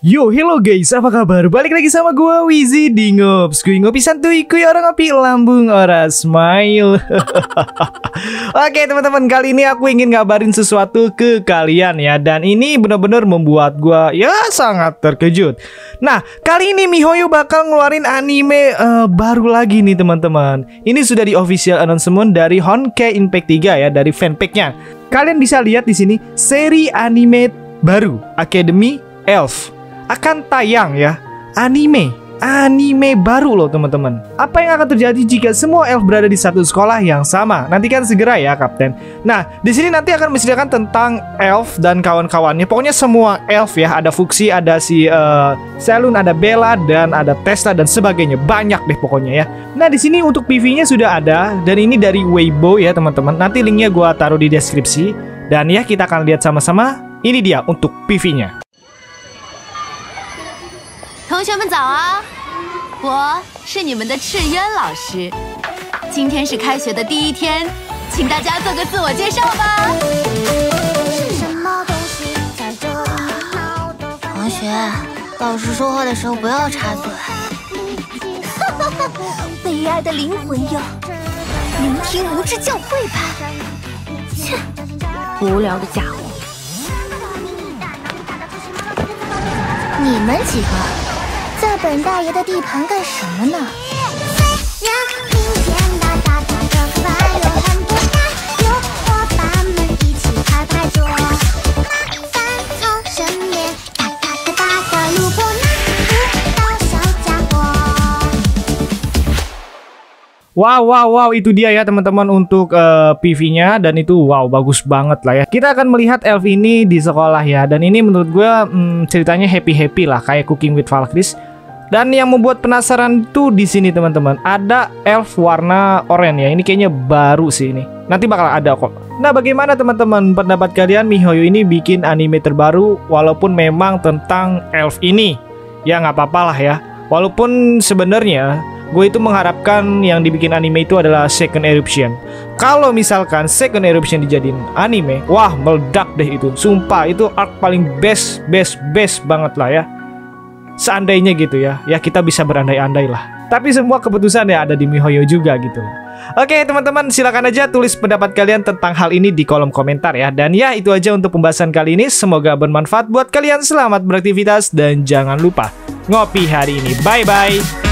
Yo, hello guys, apa kabar? Balik lagi sama gua Wizzy di Ngops. Kuy ngopi santuy, kuy orang ngopi lambung ora smile. Oke teman-teman, kali ini aku ingin ngabarin sesuatu ke kalian ya. Dan ini benar-benar membuat gua ya sangat terkejut. Nah, kali ini MiHoYo bakal ngeluarin anime baru lagi nih teman-teman. Ini sudah di official announcement dari Honkai Impact 3 ya, dari fanpack-nya. Kalian bisa lihat di sini seri anime baru Academy Elf akan tayang ya, anime baru loh teman-teman. Apa yang akan terjadi jika semua elf berada di satu sekolah yang sama? Nantikan segera ya Kapten. Nah, di sini nanti akan menceritakan tentang elf dan kawan-kawannya. Pokoknya semua elf ya, ada Fuxi, ada si Selun, ada Bella, dan ada Testa dan sebagainya. Banyak deh pokoknya ya. Nah, di sini untuk PV-nya sudah ada dan ini dari Weibo ya teman-teman. Nanti linknya gua taruh di deskripsi dan ya kita akan lihat sama-sama. Ini dia untuk PV-nya. 同学们早啊！我是你们的赤渊老师。今天是开学的第一天，请大家做个自我介绍吧。同学，老师说话的时候不要插嘴。悲哀的灵魂哟，聆听无知教诲吧。切，无聊的家伙。你们几个？ 在本大爷的地盘干什么呢？ Wow, itu dia ya teman-teman untuk PV-nya dan itu wow bagus banget lah ya. Kita akan melihat elf ini di sekolah ya dan ini menurut gue ceritanya happy lah kayak Cooking with Valkyries. Dan yang membuat penasaran tuh di sini teman-teman, ada elf warna oranye ya. Ini kayaknya baru sih ini. Nanti bakal ada kok. Nah, bagaimana teman-teman pendapat kalian MiHoYo ini bikin anime terbaru walaupun memang tentang elf ini? Ya nggak apa-apa lah ya. Walaupun sebenarnya gue itu mengharapkan yang dibikin anime itu adalah Second Eruption. Kalau misalkan Second Eruption dijadiin anime, wah meledak deh itu. Sumpah itu arc paling best banget lah ya. Seandainya gitu ya kita bisa berandai-andai lah. Tapi semua keputusan ya ada di MiHoYo juga gitu. Oke teman-teman, silakan aja tulis pendapat kalian tentang hal ini di kolom komentar ya. Dan ya itu aja untuk pembahasan kali ini. Semoga bermanfaat buat kalian. Selamat beraktivitas dan jangan lupa ngopi hari ini. Bye bye.